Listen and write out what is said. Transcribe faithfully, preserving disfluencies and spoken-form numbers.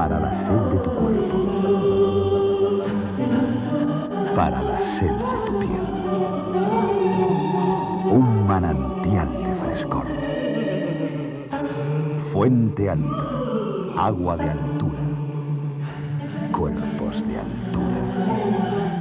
para la sed de tu cuerpo, para la sed de tu piel. Un manantial de frescor. Fuente Anta, agua de altura, cuerpos de altura.